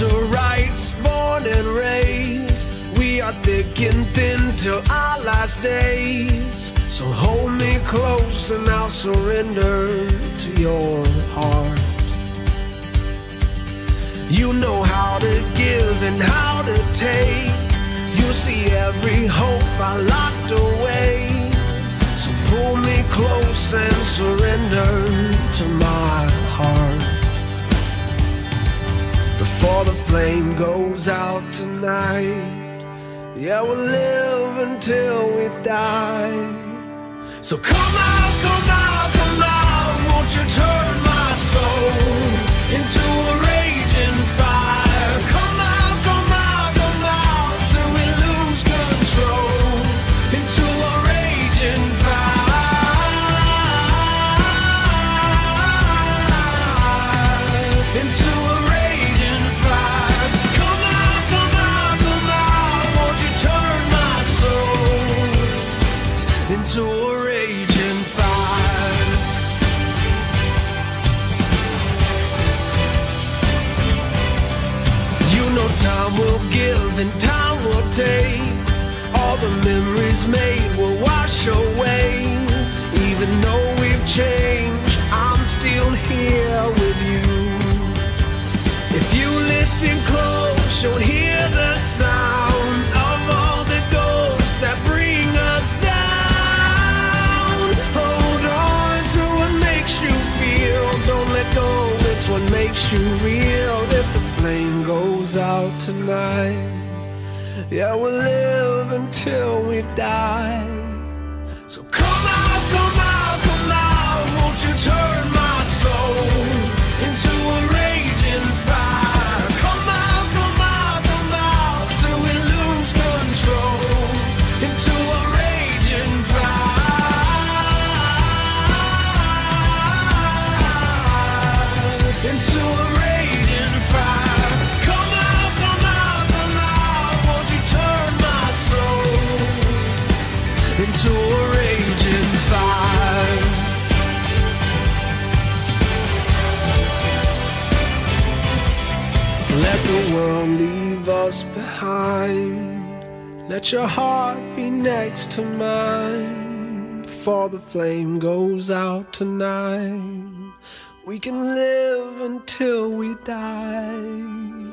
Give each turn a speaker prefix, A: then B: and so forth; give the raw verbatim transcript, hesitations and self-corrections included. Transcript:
A: rights, born and raised. We are thick and thin till our last days. So hold me close and I'll surrender to your heart. You know how to give and how to take. You see every hope I locked away. So pull me close and surrender to my heart. Before the flame goes out tonight, yeah, we'll live until we die. So come out, come out, come out. Won't you turn my soul into a raging fire? Come out, come out, come out till we lose control. Into a raging fire. Into a raging fire. Come out, come out, come out. Won't you turn my soul into a raging fire? You know time will give and time will take. All the memories made will wash away. Even though we've changed, I'm still here with you. If you listen close, you'll hear the sound of all the ghosts that bring us down. Hold on to what makes you feel. Don't let go, it's what makes you real. If the flame goes out tonight, yeah, we'll live until we die. So come out, come out, come out. Won't you turn my soul into a raging fire? Come out, come out, come out till we lose control. Into a raging fire. Into a raging fire. Come out, come out, come out. Won't you turn my soul into a raging fire? Let the world leave us behind. Let your heart be next to mine. Before the flame goes out tonight, we can live until we die.